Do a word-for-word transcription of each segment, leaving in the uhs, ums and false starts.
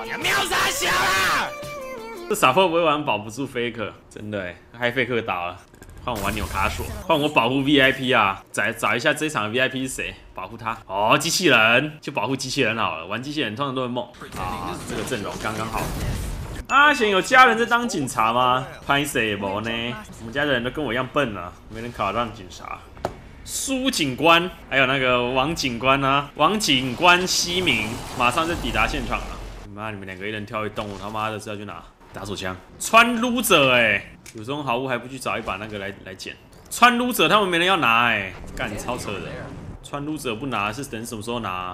秒杀小啦！这傻货不会玩保不住 Faker， 真的哎，害 Faker 倒了。换我玩纽卡索，换我保护 V I P 啊！找找一下这一场的 V I P 是谁，保护他。哦，机器人就保护机器人好了。玩机器人通常都会梦啊，这个阵容刚刚好。阿贤有家人在当警察吗？拍谁不呢？我们家的人都跟我一样笨啊，没人考当警察。苏警官，还有那个王警官啊，王警官西明马上就抵达现场了。妈，你们两个一人挑一栋，我他妈的是要去哪？打手枪，穿撸者哎、欸，有这种好物还不去找一把那个来来捡？穿撸者他们没人要拿哎、欸，干超扯的。穿撸者不拿是等什么时候拿、啊？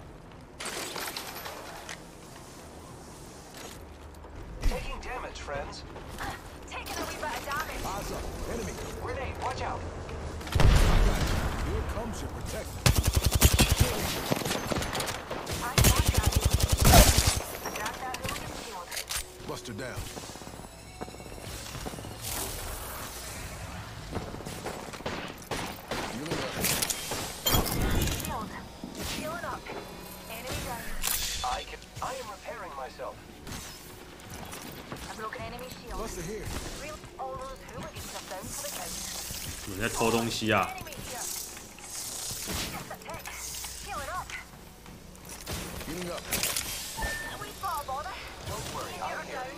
Buster down. Shield. Healing up. Enemy down. I can. I am repairing myself. A broken enemy shield. Buster here. Real all those hooligans are down for the count. 有人在偷东西啊！ Enemy here. Just a tick. Healing up. Getting up. We fall bother. Don't worry. You're I'm here. down.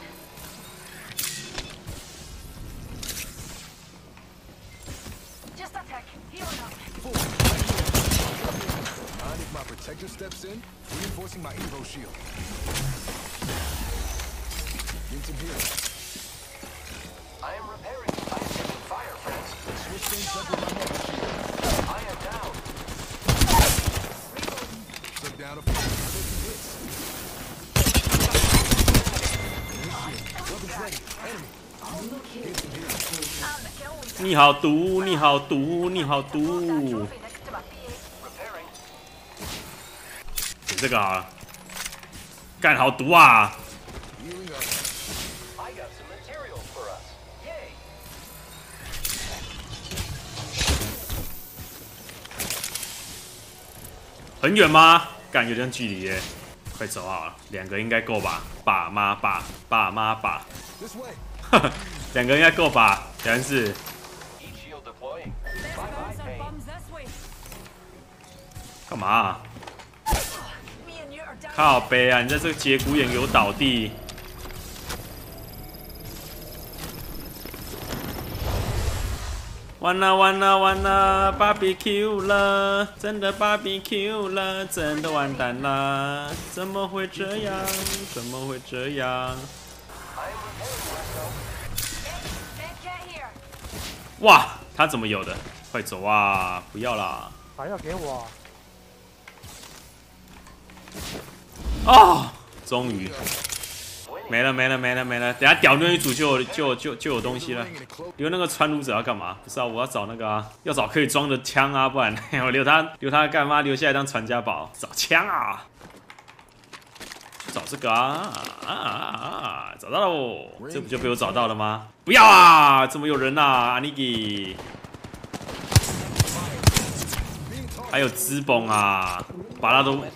Just a tick. Healing up. Full. Mind if my protector steps in? Reinforcing my Evo shield. Get some healing. I am repairing. I am taking fire, friends. Switch things up with my mega shield. I am down. Took down a few. Taking hits. Weapons ready. Enemy. Get some healing. And the kill leader. 你好毒，你好毒，你好毒！ Trophy next to my P A. Repairing. 捡这个好了，干好毒啊！ Healing up. I got some materials for us. Yay! 很远吗？干有点距离耶，快走好了，两个应该够吧？爸妈爸，爸妈爸， This way. 两个应该够吧？答案是 Heat shield deploying. Bye bye pain. 干嘛啊、 Me and you are down. 靠背啊！你在这个节骨眼给我倒地！完了完了完了 ，barbecue 了，真的 barbecue 了，真的完蛋了！怎么会这样？怎么会这样？ I am repairing myself. Medkit here. 哇，他怎么有的？快走啊！不要啦！ 还要给我？ 哦，终于没了没了没了没了！等下屌那一组就有就就就有东西了。留那个穿撸者要干嘛？不是啊，我要找那个啊，要找可以装的枪啊，不然我留他留他干嘛？留下来当传家宝？找枪啊！找这个啊啊啊啊！找到喽！这不就被我找到了吗？不要啊！怎么有人呐、啊？阿尼基，还有资崩啊，把他都。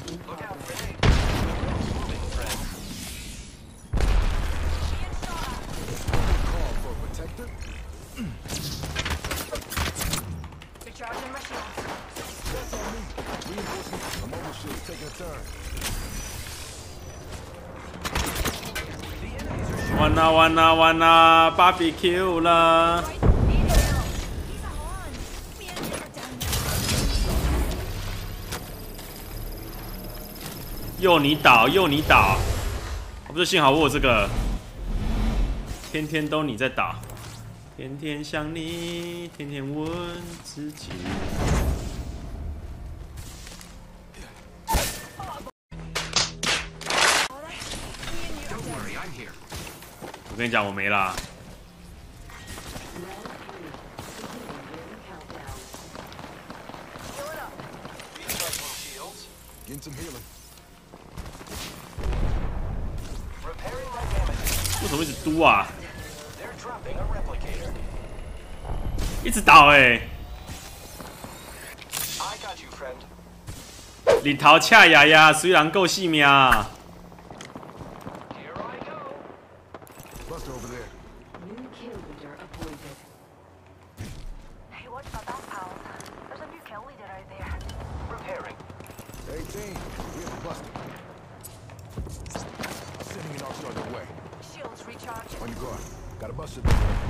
Call for a protector. Recharging my shield. That's on me. Reinforcing my mobile shield is taking a turn. 完啦完啦完啦 ，barbecue 了！ Need help. He's a horn. Me and you are down. 又你倒又你倒，不是幸好我有这个，天天都你在打，天天想你，天天问自己。我跟你讲，我没啦。 Recharging shields. Getting some healing. Repairing my damage. 为什么一直嘟啊？ They're dropping a replicator. 一直倒哎、欸！ I got you, friend. 日头恰牙牙，虽然够细命。 busted. Sending an archer their way. Shields recharging. On your guard. Got a buster.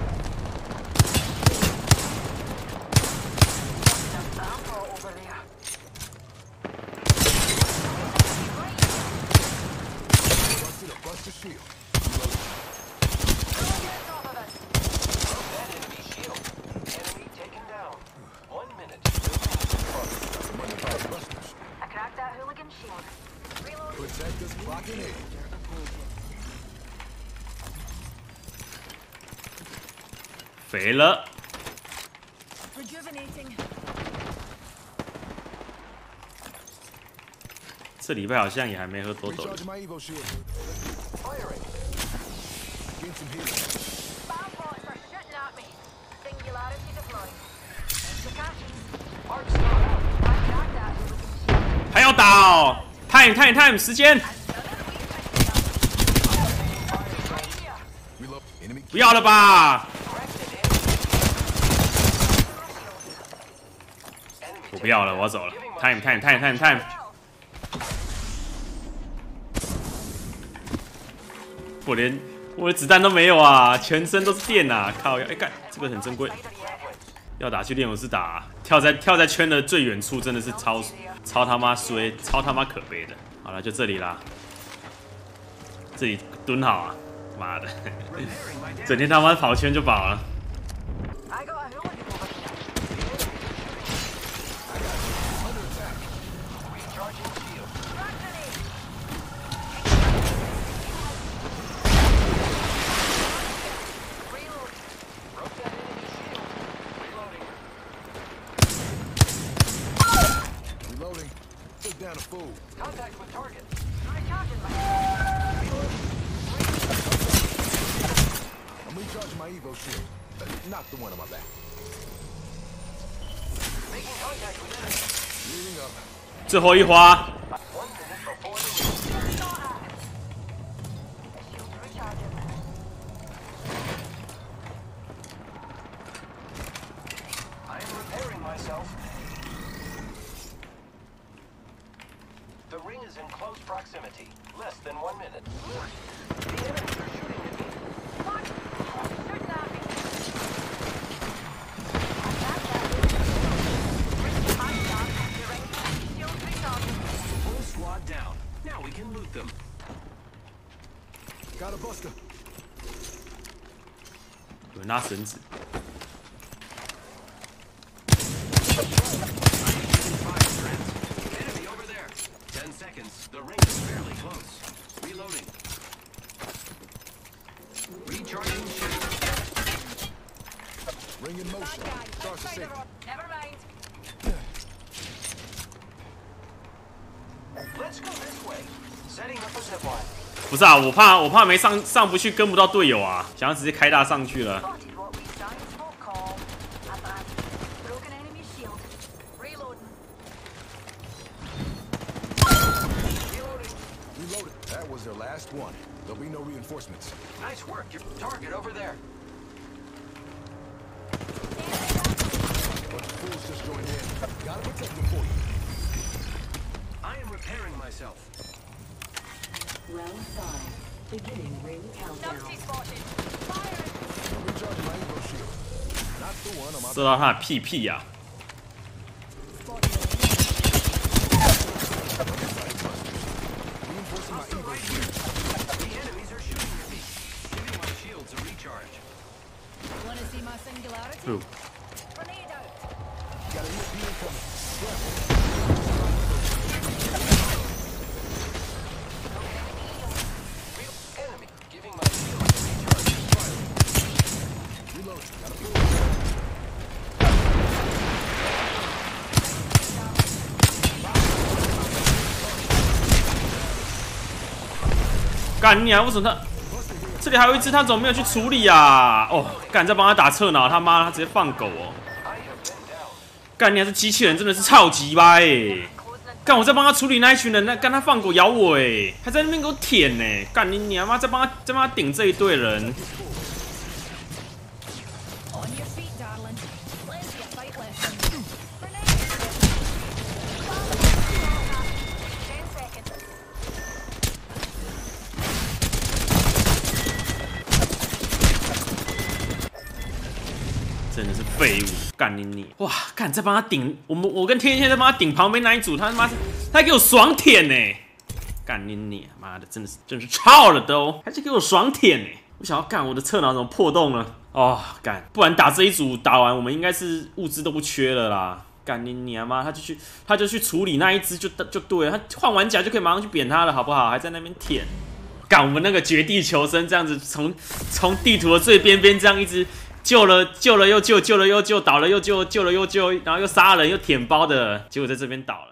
Ammo over there. Busted a buster shield. Top of it. That enemy shield. Enemy taken down. One minute. Money by the busters. I cracked that hooligan shield. Reload. Protectors clocking in. 肥了。 Rejuvenating. 这礼拜好像也还没喝多多。 Recharging my Evo shield. Firing. Getting some healing. Bomb bots are shooting at me. Singularity deployed. Implications. Mark stop. I cracked that hooligan shield. 还要打哦 ！Time time time， 时间 Reload. Enemy. 不要了吧？ 我不要了，我要走了。Time time time time time。我连我的子弹都没有啊，全身都是电啊！靠！哎干，这个很珍贵。要打去练武士打、啊，跳在跳在圈的最远处，真的是超超他妈衰，超他妈可悲的。好了，就这里啦，这里蹲好啊！妈的，整天他妈跑圈就饱了。 I got a hooligan over here. Recharging shield. Frag grenade. Reload. Broke that enemy shield. Reloading. Reloading. Take down a fool. Contact with target. Recharging my. I'm recharging my Evo shield. Uh, not the one on my back. Making contact with enemy. Leading up. 最后一花， One minute before the ring. Shields recharging. I am repairing myself. The ring is in close proximity. Less than one minute. The enemies are shooting at me. What? Shooting at me. Shields recharging. Full squad down. Now we can loot them. Got a buster. 有人拉绳子， Enemy over there. Ten seconds. The ring is fairly close. Reloading. Recharging shield. Ring in motion. Bad guy. Starts to Outside the safety. road. Never mind. Let's go this way. Setting up a zip line. 不是啊，我怕我怕没上上不去，跟不到队友啊，想要直接开大上去了。 Spotted what we saw in smoke call. A bad. Broken enemy shield. Reloading. Reloading. Reloaded. That was their last one. There'll be no reinforcements. Nice work. Your target over there. But the fools just joined in. Gotta protect them for you. I am repairing myself. Round five. Beginning ring countdown. Numpty spotted. Fire. Recharging my Evo shield. Not the one on my 射到他的屁屁呀、啊！ reinforcing my Evo shield. The enemies are shooting at me. Giving my shields a recharge. Wanna see my singularity? Ooh. Grenade out. Got an E M P incoming. Enemy. Giving my shields a recharge. Reload. Got a fool. 干你啊！为什么他这里还有一只，他怎么没有去处理啊？哦，干在帮他打侧脑，他妈他直接放狗哦！ I have been down. 干你还是机器人，真的是超级吧哎！干我在帮他处理那一群人，那干他放狗咬我哎，还在那边给我舔呢！干你你他妈在帮他在帮他顶这一队人！ On your feet, darling. Plenty of fight left. Grenade. Ten seconds. 真的是废物，干你你！哇，干再帮他顶，我们我跟天天在帮他顶旁边那一组，他他妈他给我爽舔呢、欸！干你你！妈的，真的是真是操了都，还是给我爽舔呢、欸！我想要干我的侧脑怎么破洞了？哦，干，不然打这一组打完，我们应该是物资都不缺了啦。干你娘妈！他就去他就去处理那一只就就对了，他换完甲就可以马上去扁他了，好不好？还在那边舔。干我们那个绝地求生这样子，从从地图的最边边这样一直救了救了又救，救了又救，倒了又救，救了又救，然后又杀人又舔包的，结果在这边倒了。